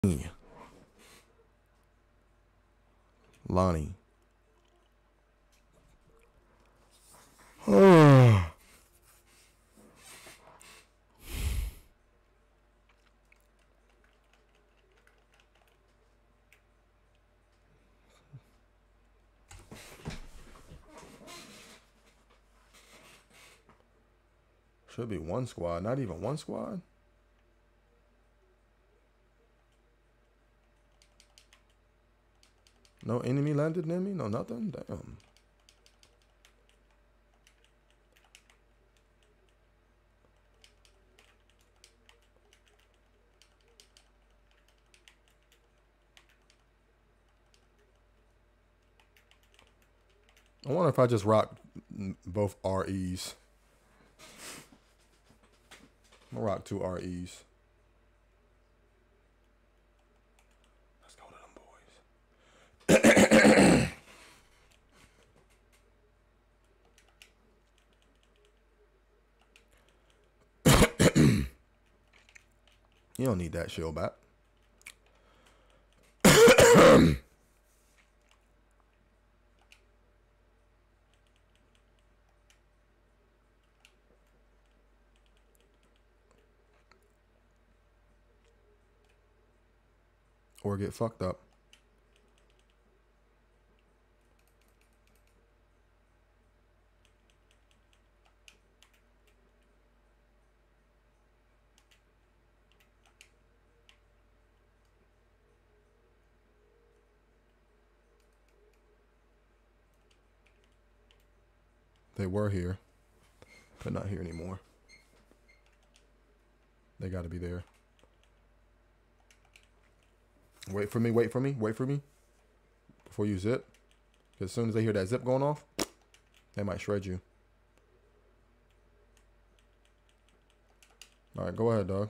Lonnie. Should be one squad. Not even one squad. No enemy landed near me? No nothing? Damn. I wonder if I just rock both REs. I'm gonna rock 2 REs. Let's go to them boys. You don't need that shield back. Or get fucked up. They were here, but not here anymore. They got to be there. Wait for me, wait for me, wait for me. Before you zip. Because as soon as they hear that zip going off, they might shred you. All right, go ahead, dog.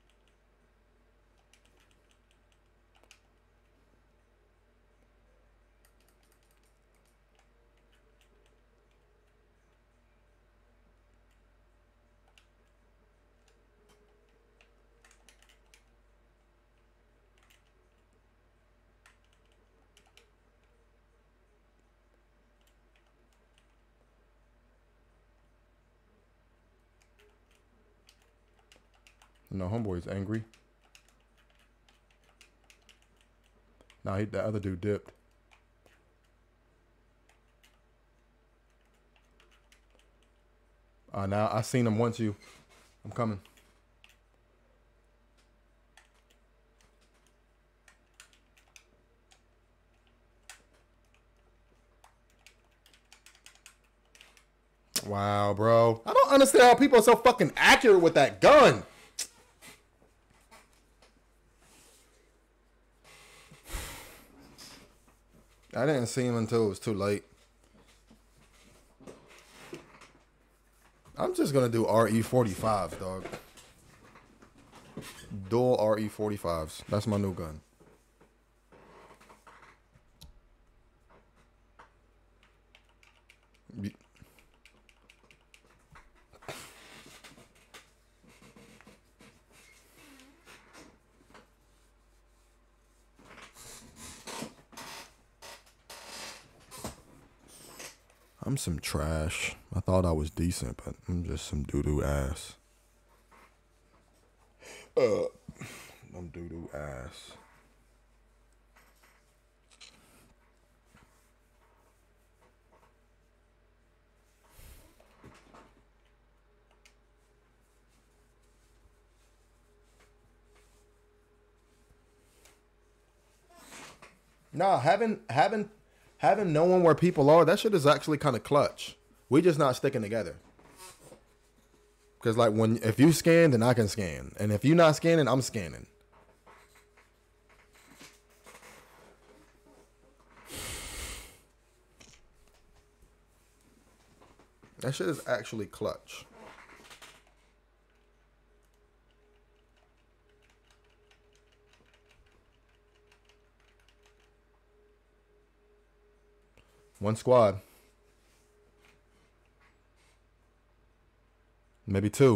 No, homeboy's angry. Nah, the other dude dipped. Now I seen him once you. I'm coming. Wow, bro. I don't understand how people are so fucking accurate with that gun. I didn't see him until it was too late. I'm just going to do RE45s, dog. Dual RE45s. That's my new gun. I'm some trash. I thought I was decent, but I'm just some doo-doo ass. I'm doo-doo ass. Nah, having knowing where people are, that shit is actually kind of clutch. We just not sticking together. Because like if you scan, then I can scan. And if you're not scanning, I'm scanning. That shit is actually clutch. One squad. Maybe 2.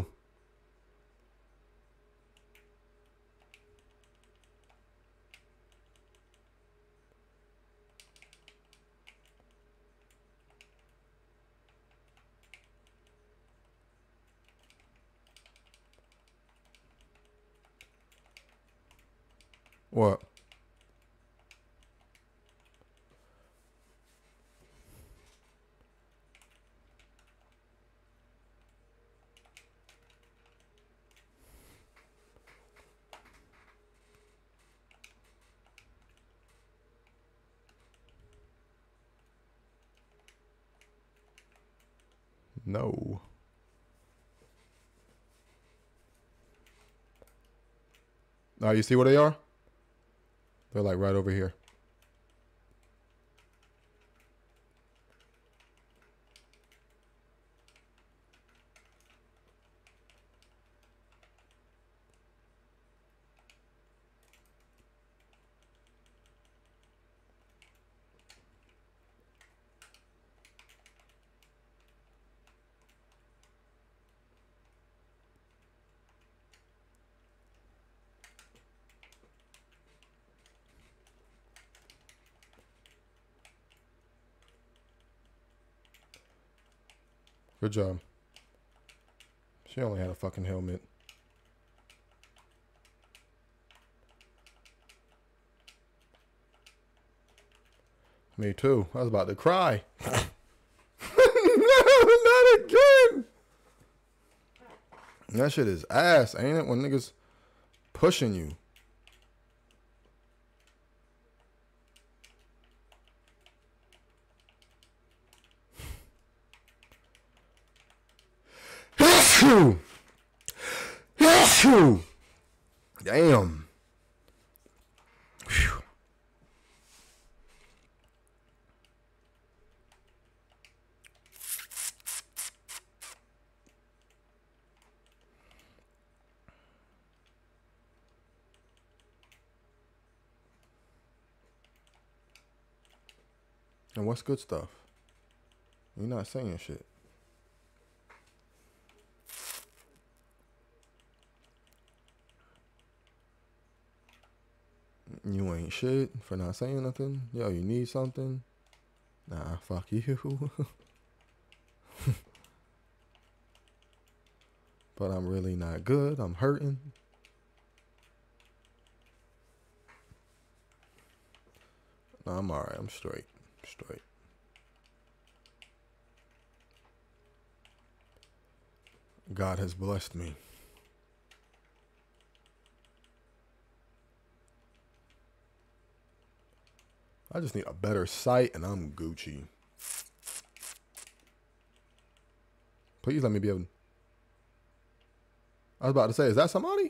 What? No. Now you see where they are? They're like right over here. Good job. She only had a fucking helmet. Me too. I was about to cry. No, not again. That shit is ass, ain't it? When niggas pushing you. Damn. Whew. And what's good stuff? You're not saying shit. You ain't shit for not saying nothing. Yo, you need something? Nah, fuck you. But I'm really not good. I'm hurting. No, I'm alright. I'm straight. Straight. God has blessed me. I just need a better sight and I'm Gucci. Please let me be able to... I was about to say, is that somebody?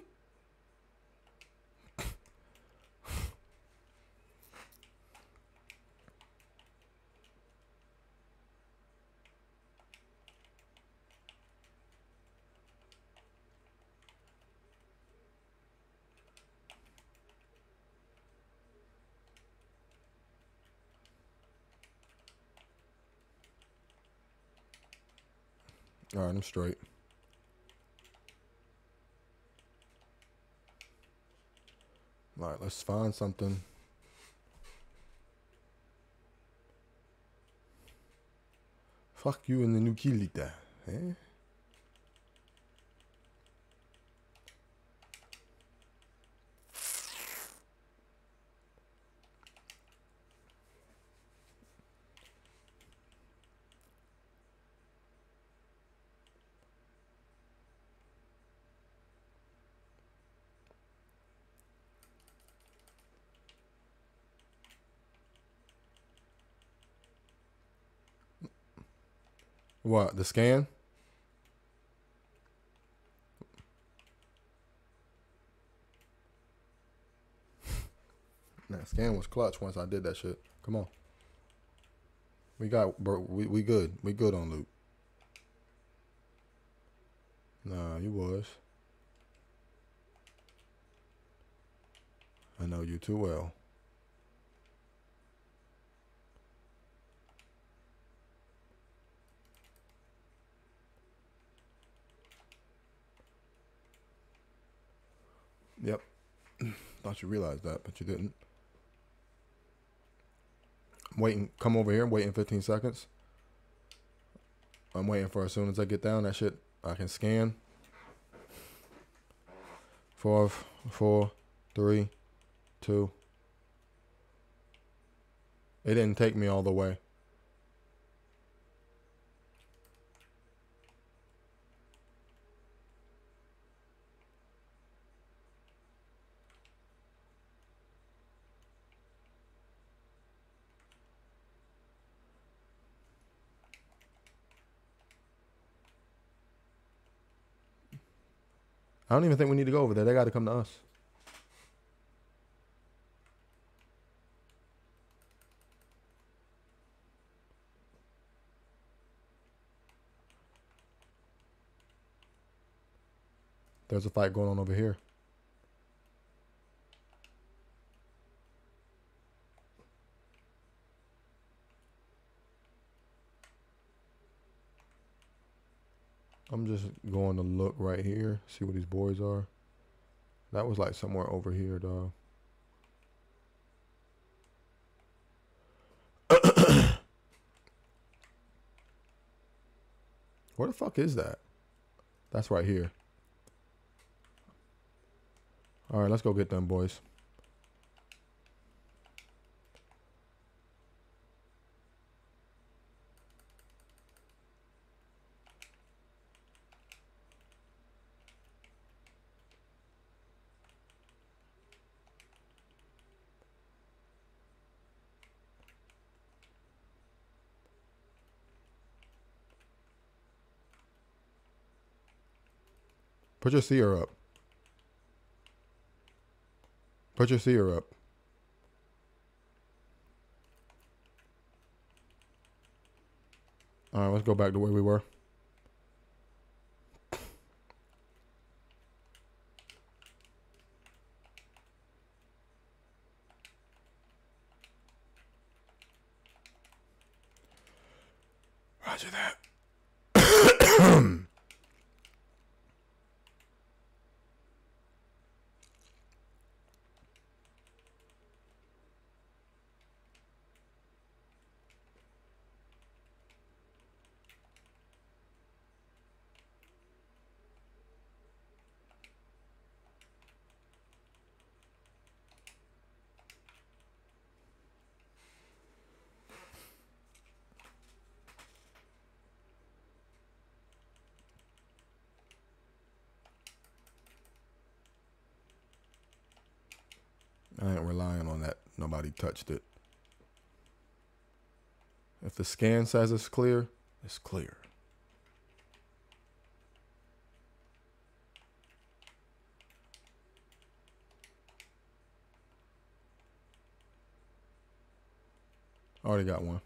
All right, I'm straight. All right, let's find something. Fuck you in the new Kilita, eh? What, the scan? That scan was clutch once I did that shit. Come on. We got, bro, we good. We good on loot. Nah, you was. I know you too well. Yep. Thought you realized that, but you didn't. I'm waiting. Come over here. I'm waiting 15 seconds. I'm waiting for as soon as I get down that shit, I can scan. 5, 4, 3, too. It didn't take me all the way. I don't even think we need to go over there. They got to come to us. There's a fight going on over here. I'm just going to look right here, see what these boys are. That was like somewhere over here, dog. Where the fuck is that? That's right here. All right, let's go get them boys. Put your seer up. Put your seer up. All right, let's go back to where we were. Roger that. I ain't relying on that. Nobody touched it. If the scan says it's clear, it's clear. Already got one.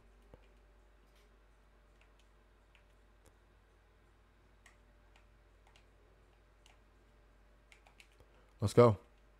Let's go.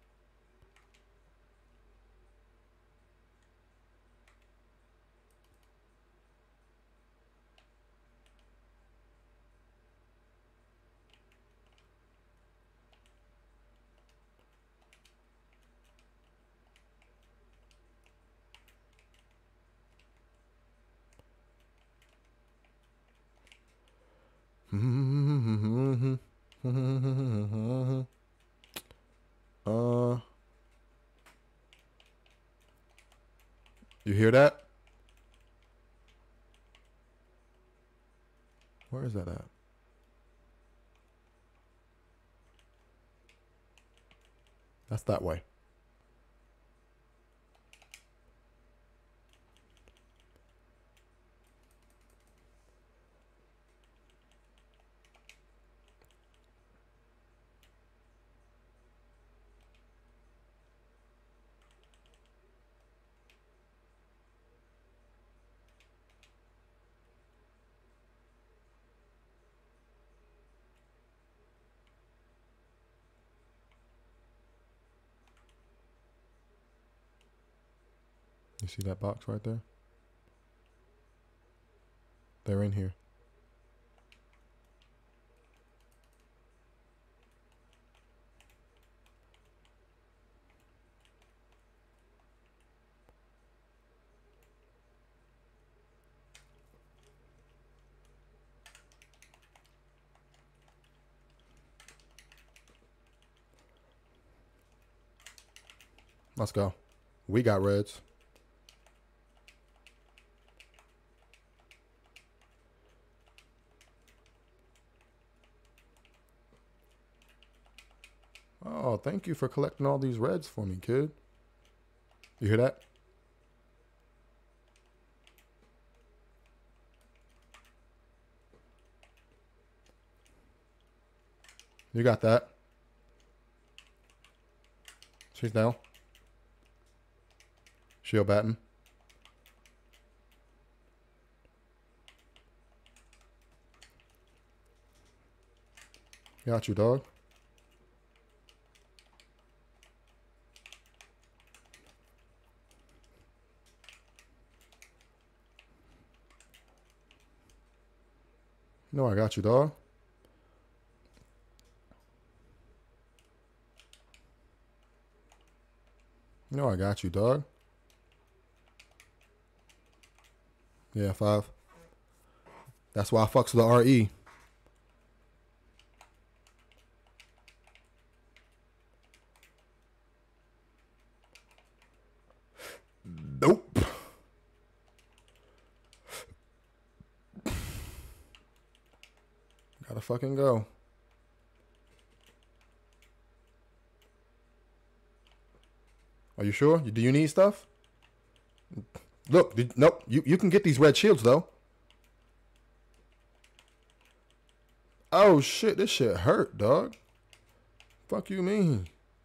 You hear that? Where is that at? That's that way. You see that box right there? They're in here. Let's go. We got reds. Oh, thank you for collecting all these reds for me, kid. You hear that? You got that. She's down. Shield batting. Got you, dog. No, I got you, dog. No, I got you, dog. Yeah, 5. That's why I fucks with the RE. Nope. Gotta fucking go. Are you sure? Do you need stuff? Look, nope. You can get these red shields, though. Oh, shit. This shit hurt, dog. Fuck you mean?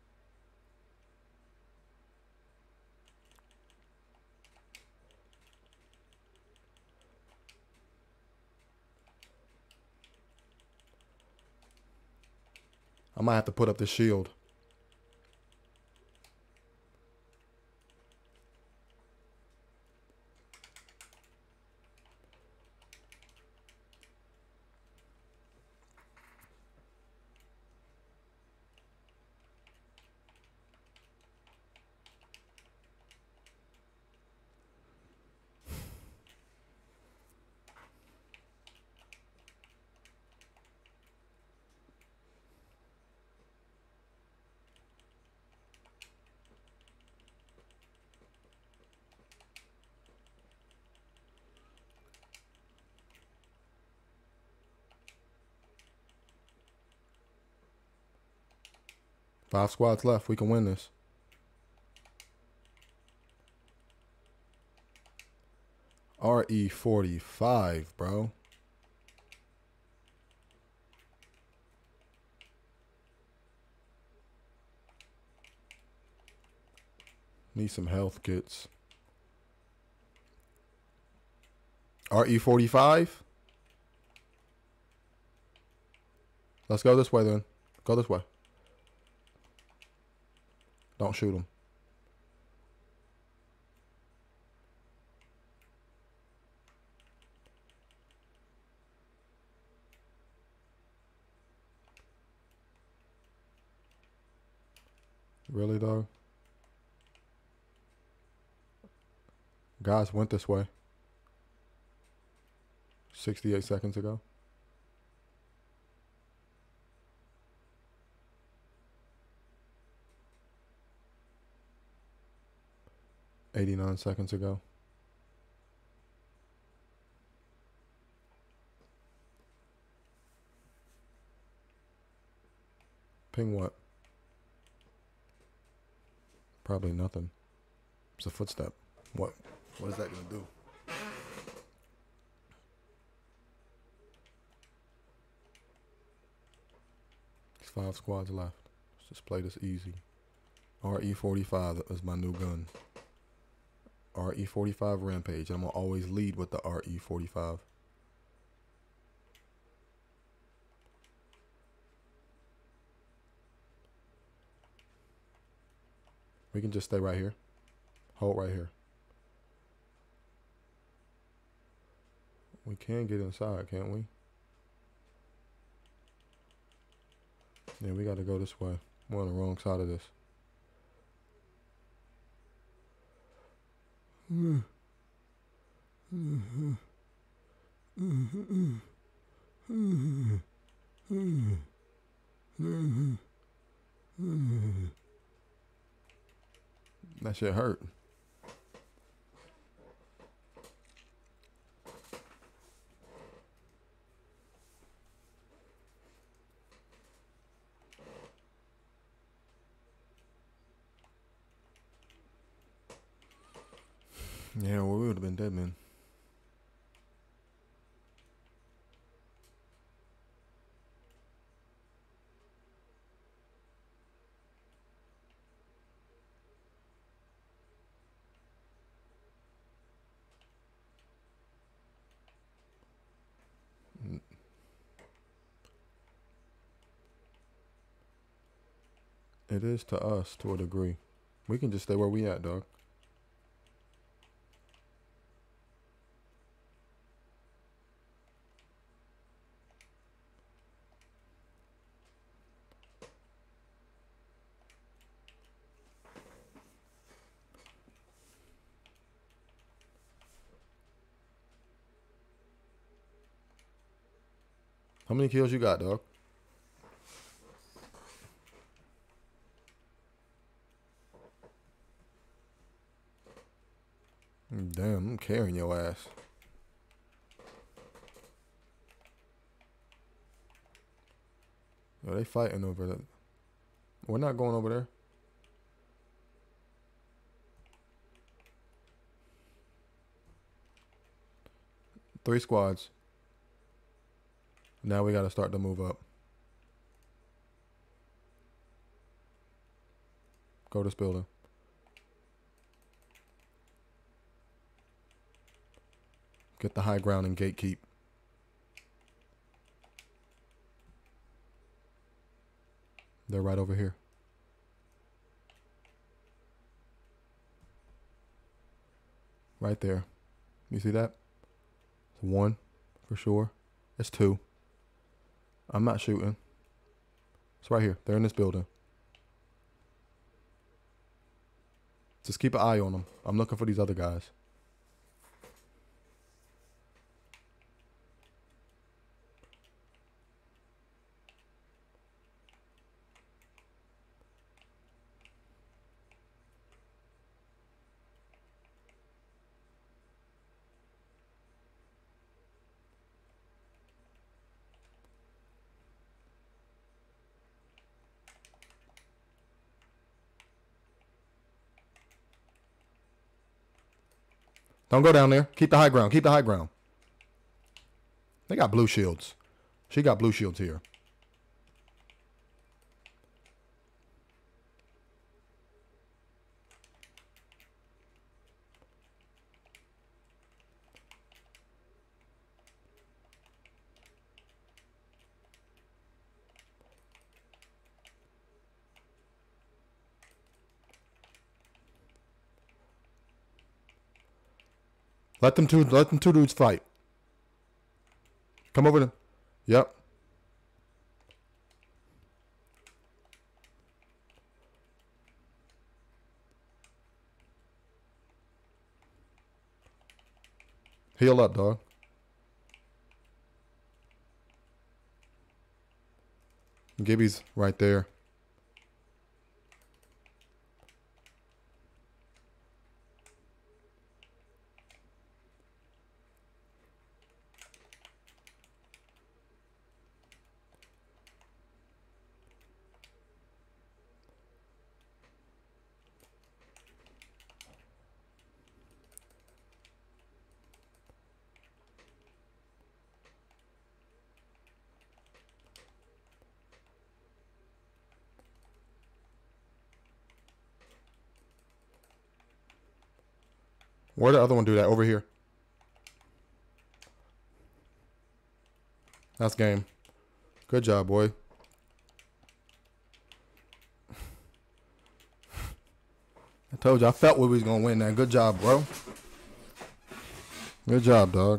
I might have to put up the shield. Five squads left. We can win this. RE45, bro. Need some health kits. RE45. Let's go this way then. Go this way. Don't shoot him. Really, though? Guys went this way 68 seconds ago. $89 seconds ago. Ping what? Probably nothing. It's a footstep. What? What is that gonna do? There's 5 squads left. Let's just play this easy. RE45 is my new gun. RE45 Rampage. I'm gonna always lead with the RE45. We can just stay right here. Hold right here. We can get inside, can't we? Yeah, we gotta go this way. We're on the wrong side of this. That shit hurt. Yeah, well, we would have been dead, man. It is to us to a degree. We can just stay where we at, dog. How many kills you got, dog? Damn, I'm carrying your ass. Yo, they fighting over that. We're not going over there. Three squads. Now we got to start to move up. Go to this building. Get the high ground and gatekeep. They're right over here. Right there. You see that? It's one for sure. It's two. I'm not shooting. It's right here. They're in this building. Just keep an eye on them. I'm looking for these other guys. Don't go down there. Keep the high ground. Keep the high ground. They got blue shields. She got blue shields here. Let them two dudes fight. Come over to. Yep. Heal up, dog. Gibby's right there. Where'd the other one do that? Over here. That's game. Good job, boy. I told you I felt we was gonna win that. Good job, bro. Good job, dog.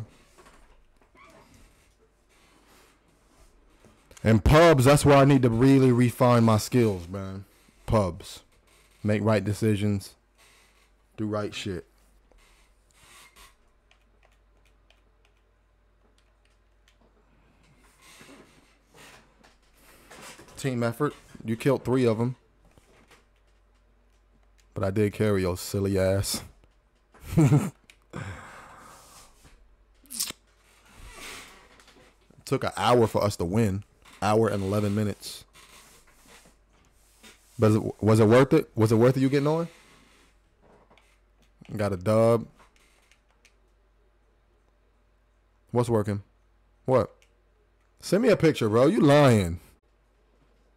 And pubs, that's where I need to really refine my skills, man. Pubs. Make right decisions. Do right shit. Team effort. You killed 3 of them. But I did carry your silly ass. Took an hour for us to win. Hour and 11 minutes. But was it worth it? Was it worth it you getting on? Got a dub. What's working? What? Send me a picture, bro. You lying.